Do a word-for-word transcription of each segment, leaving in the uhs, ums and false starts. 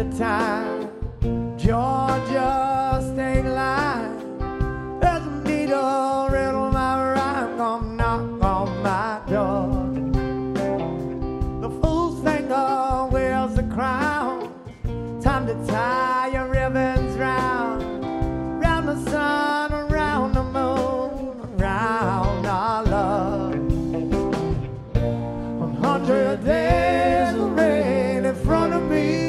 the time. Georgia State Line. There's a needle riddle my rhyme gonna knock on my door. The fool's finger wears the crown. Time to tie your ribbons round, round the sun, around the moon, around our love. A hundred days of rain in front of me.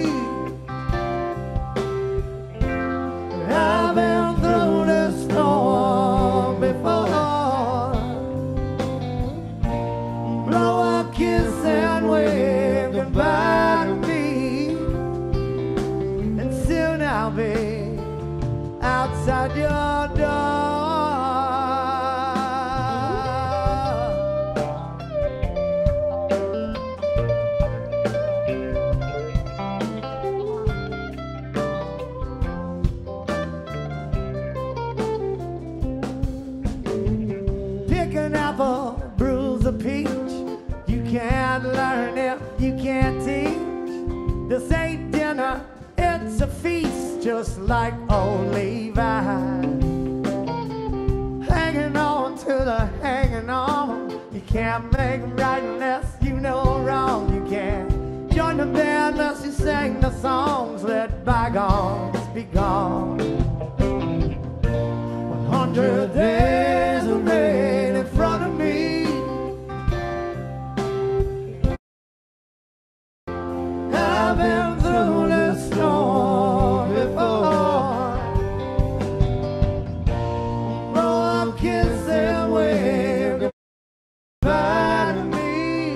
I've been through this storm before. Blow a kiss and wave goodbye to me, and soon I'll be outside your door. Pick an apple, bruise a peach. You can't learn if you can't teach. This ain't dinner, it's a feast, just like old Levi. Hanging on to the hanging on. You can't make right unless you know wrong. You can't join the band unless you sing the songs. Let bygones be gone. One hundred days of rain in front of me. I've been through this storm before. Blow up, kiss and wave goodbye to me.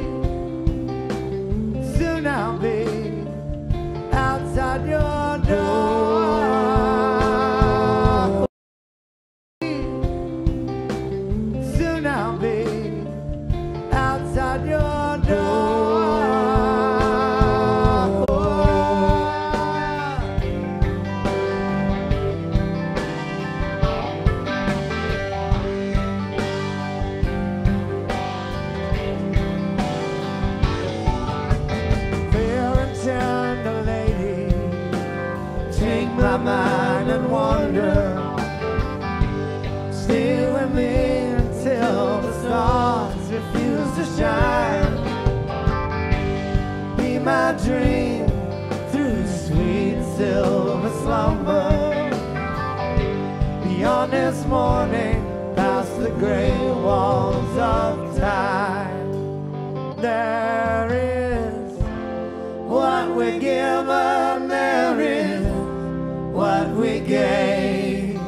Soon I'll be outside your door. Soon I'll be outside your door. Tender lady, take my mind and wander. Stay with me until the stars refuse to shine. Be my dream through sweet silver slumber. Beyond this morning, past the gray walls of time, there is what we give and there is what we gain.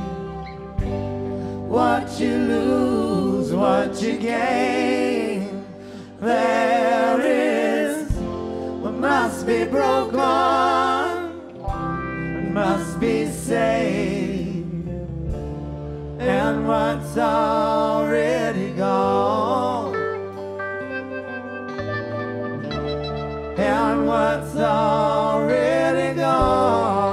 What you lose, what you gain. There is what must be broken, what must be saved, and what's already gone, and what's already gone.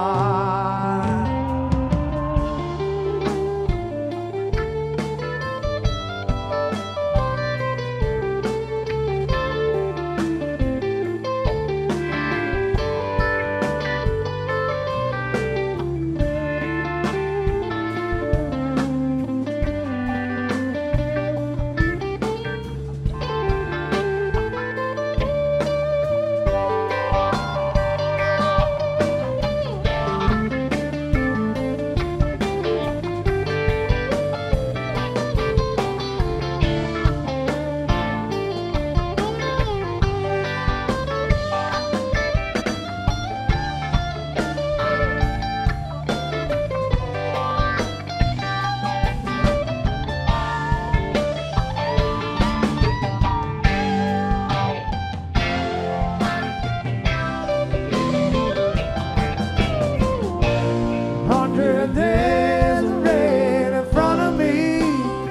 There's rain in front of me.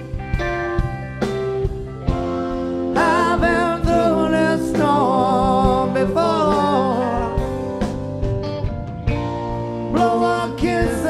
I've been through this storm before. Blow a kiss